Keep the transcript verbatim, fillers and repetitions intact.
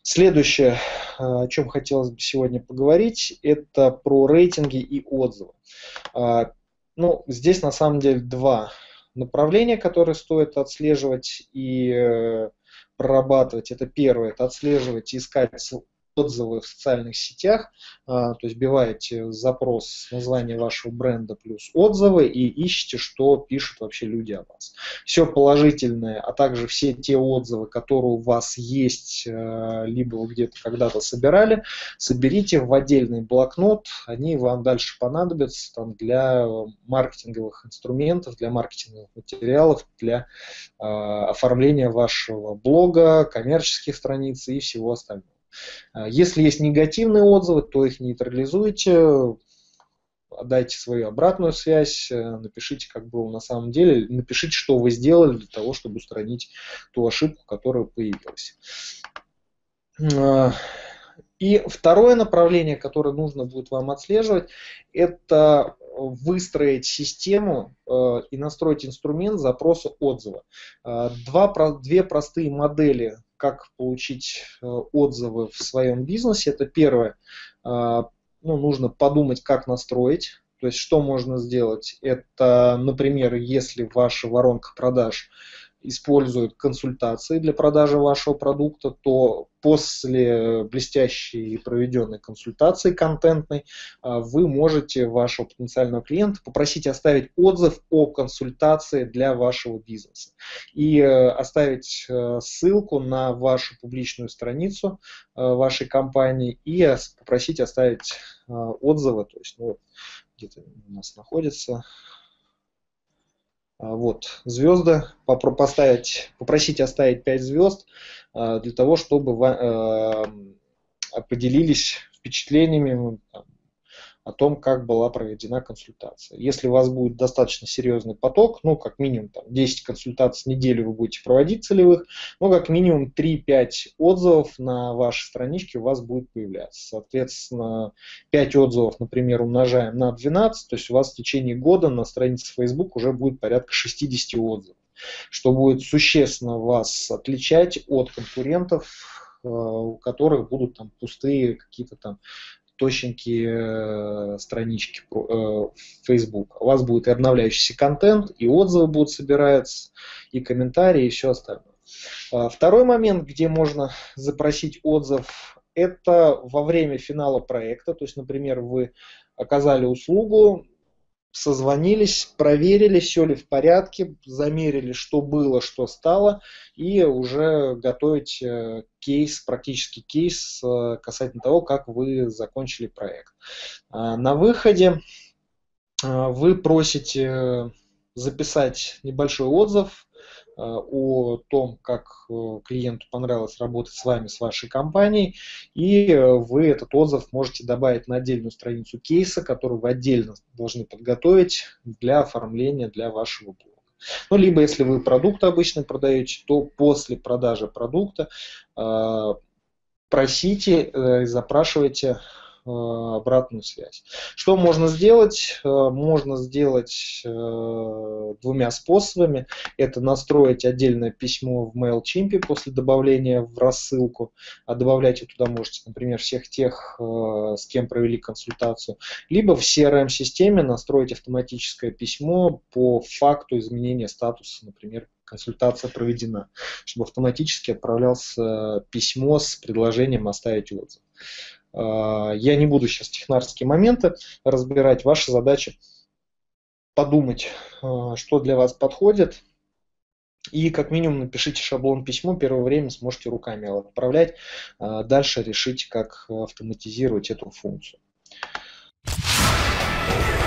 Следующее, о чем хотелось бы сегодня поговорить, это про рейтинги и отзывы. Ну, здесь на самом деле два направления, которые стоит отслеживать и прорабатывать. Это первое, это отслеживать и искать отзывы в социальных сетях, то есть вбиваете запрос название вашего бренда плюс отзывы и ищете, что пишут вообще люди о вас. Все положительное, а также все те отзывы, которые у вас есть, либо вы где-то когда-то собирали, соберите в отдельный блокнот, они вам дальше понадобятся там, для маркетинговых инструментов, для маркетинговых материалов, для э, оформления вашего блога, коммерческих страниц и всего остального. Если есть негативные отзывы, то их нейтрализуйте, отдайте свою обратную связь, напишите, как было на самом деле, напишите, что вы сделали для того, чтобы устранить ту ошибку, которая появилась. И второе направление, которое нужно будет вам отслеживать, это выстроить систему и настроить инструмент запроса отзыва. Два, две простые модели, как получить отзывы в своем бизнесе. Это первое, ну, нужно подумать, как настроить. То есть, что можно сделать? Это, например, если ваша воронка продаж использует консультации для продажи вашего продукта, то после блестящей проведенной консультации контентной вы можете вашего потенциального клиента попросить оставить отзыв о консультации для вашего бизнеса и оставить ссылку на вашу публичную страницу вашей компании и попросить оставить отзывы, то есть ну, где-то у нас находится. Вот, звезды, поставить, попросить оставить пять звезд для того, чтобы вы поделились впечатлениями о том, как была проведена консультация. Если у вас будет достаточно серьезный поток, ну, как минимум там, десять консультаций в неделю вы будете проводить целевых, ну, как минимум три-пять отзывов на вашей страничке у вас будет появляться. Соответственно, пять отзывов, например, умножаем на двенадцать, то есть у вас в течение года на странице Facebook уже будет порядка шестьдесят отзывов, что будет существенно вас отличать от конкурентов, у которых будут там пустые какие-то там точненькие э, странички э, Facebook. У вас будет и обновляющийся контент, и отзывы будут собираться, и комментарии, и все остальное. А, второй момент, где можно запросить отзыв, это во время финала проекта. То есть, например, вы оказали услугу, созвонились, проверили, все ли в порядке, замерили, что было, что стало, и уже готовить кейс, практически кейс касательно того, как вы закончили проект. На выходе вы просите записать небольшой отзыв о том, как клиенту понравилось работать с вами, с вашей компанией, и вы этот отзыв можете добавить на отдельную страницу кейса, которую вы отдельно должны подготовить для оформления для вашего блога. Ну, либо если вы продукт обычно продаете, то после продажи продукта э, просите и э, запрашивайте обратную связь. Что можно сделать? Можно сделать двумя способами. Это настроить отдельное письмо в MailChimp после добавления в рассылку. А добавлять вы туда можете, например, всех тех, с кем провели консультацию. Либо в си эр эм-системе настроить автоматическое письмо по факту изменения статуса, например, консультация проведена, чтобы автоматически отправлялось письмо с предложением оставить отзыв. Я не буду сейчас технарские моменты разбирать. Ваша задача подумать, что для вас подходит. И как минимум напишите шаблон письмо. Первое время сможете руками его отправлять. Дальше решите, как автоматизировать эту функцию.